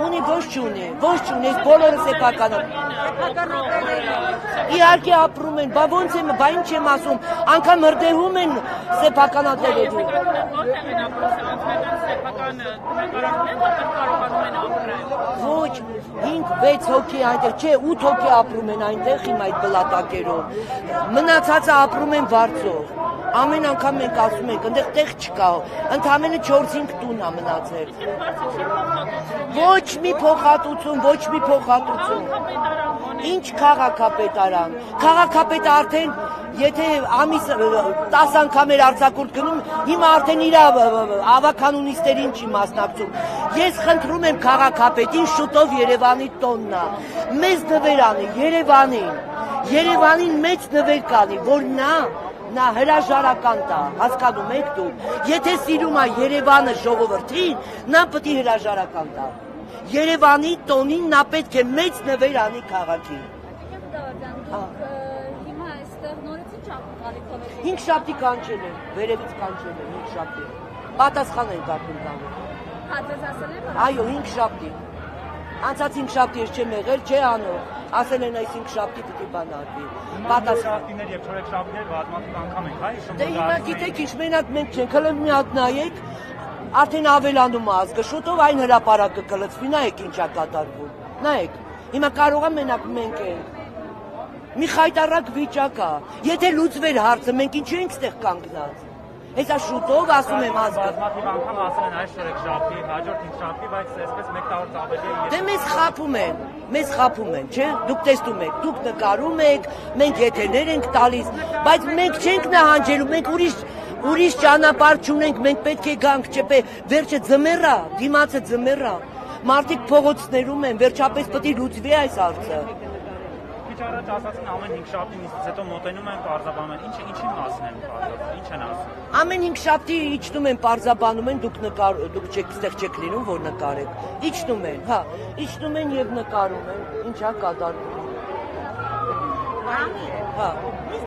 չունի, ոչ չունի, այս բոլորը սեփական են։ Իհարկե ապրում են, բա ոնց եմ, բա ինչ եմ ասում, անգամ հրդեհում են սեփականատերերին։ Ոչ, 5-6 հոգի այնտեղ, չէ, 8 հոգի ապրում են այնտեղ իմ այդ բլատակերով։ Մնացածը ապրում են Վարձով։ Ամեն անգամ մենք ասում ենք, այնտեղ տեղ չկա, ընդամենը 4-5 տուն է մնացել։ Ոչ մի փոխհատուցում։ Ինչ քաղաքապետարան։ Քաղաքապետը արդեն, եթե ամիս 10 անգամ էր արձակուրդ գնում, հիմա արդեն իր ավականունիստերին չի մասնակցում։ Ես խնդրում եմ քաղաքապետին շուտով Երևանի տոննա։ Մեծ նվեր անի Երևանին մեծ նվեր կանի, որ նա հրաժարական տա, հասկանում եք դուք։ Եթե սիրում է Երևանը ժողովրդին, նա պետք է հրաժարական տա։ Երևանի տոնին նա պետք է մեծ նվեր անի քաղաքին։ Հիմա այստեղ նորից ինչ ակնկալիքով եք։ 5 շաբթի կանչել են, վերևից կանչել են 5 շաբթի։ Պատասխան են կապում տանում։ Հատես ասել եք։ Այո, 5 շաբթի։ Անցած 5 շաբթի ես չեմ եղել, չէ անող։ Ասել են այս 5 շաբթի պիտի բան արվի։ Պատասխաններ եւ չորեքշաբթիներ բազմաթիվ անգամ են, հայ շնորհ։ Դե հիմա գիտեք ինչ, մենակ մենք չենք, հələ մի հատ նայեք, արդեն ավելանում է ազգը, շուտով այն հրապարակը կլծվի, նայեք ինչա կատարվում։ Նայեք, հիմա կարող է մենակ մենք ենք։ Մի խայտարակ վիճակ է։ Եթե լուծվեր հարցը, մենք ինչու ենք ստեղ կանգնած։ Հեսա շուտով ասում եմ ազգը։ Բազմաթիվ անգամ ասել են այս շորեքշաբթի, հաջորդ 5 շաբթի, բայց այսպես մեկ տարուց ավելի է։ Դե մեզ խափում են, չէ՞։ Դուք տեսնում եք, դուք նկարում եք, մենք եթերներ ենք տալիս, բայց մենք չենք նահանջելու, մենք ուրիշ ճանապարհ չունենք, մենք պետք է գանք, չէ՞։ Վերջը ձմեռա, դիմացը ձմեռա։ Մարդիկ փողոցներում են, վերջապես պետք է լուծվի այս հարցը։ Քիչ առաջ ասացին ամեն 5 շաբթի նիստից հետո մոտենում են պարզաբանում են, ինչի մասին են պարզաբանում, ինչ են ասում։ Ամեն 5 շաբթի իջնում են, պարզաբանում են, դուք ստեղ չեք լինում, որ նկարեք։ Իջնում են, իջնում են եւ նկարում են, ինչա կատարվում։ Հա։